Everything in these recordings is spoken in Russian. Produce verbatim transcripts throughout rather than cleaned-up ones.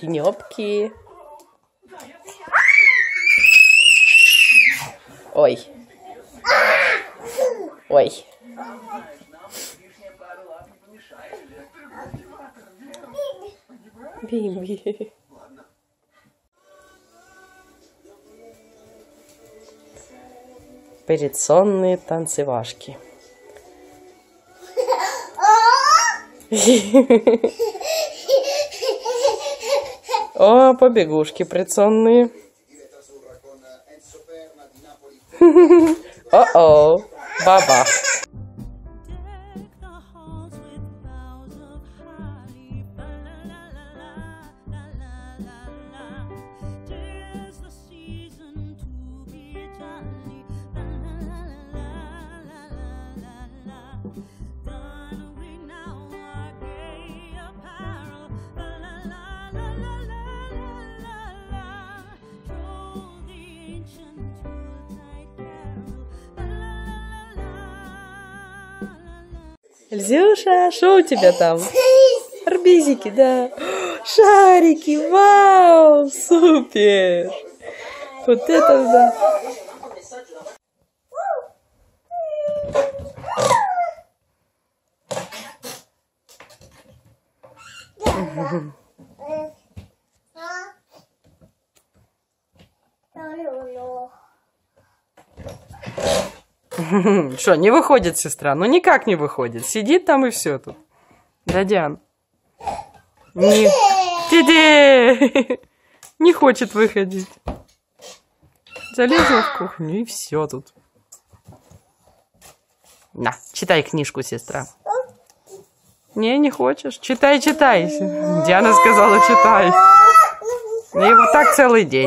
Кнопки. Ой. Ой. Биби. Передсонные танцевашки. О, побегушки предсонные. О-о, баба. Эльзюша, что у тебя там? Арбизики, да. Шарики, вау, супер. Вот это да. Что, не выходит сестра? Ну никак не выходит. Сидит там и все тут. Да, Диан? Не... Диди! Не хочет выходить. Залезла в кухню и все тут. На, читай книжку, сестра. Не, не хочешь? Читай, читай. Диана сказала, читай. И вот так целый день.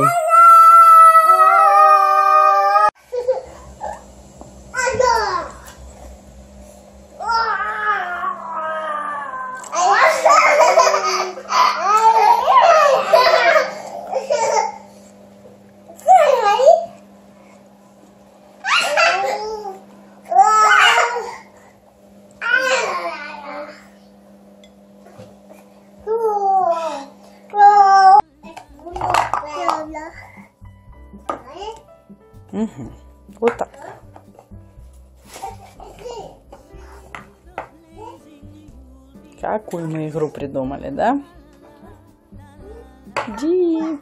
Угу. Вот так. Какую мы игру придумали, да? Ди.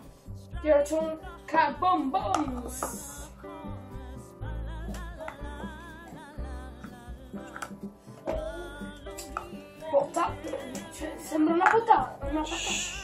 Sembra una patata, una patata.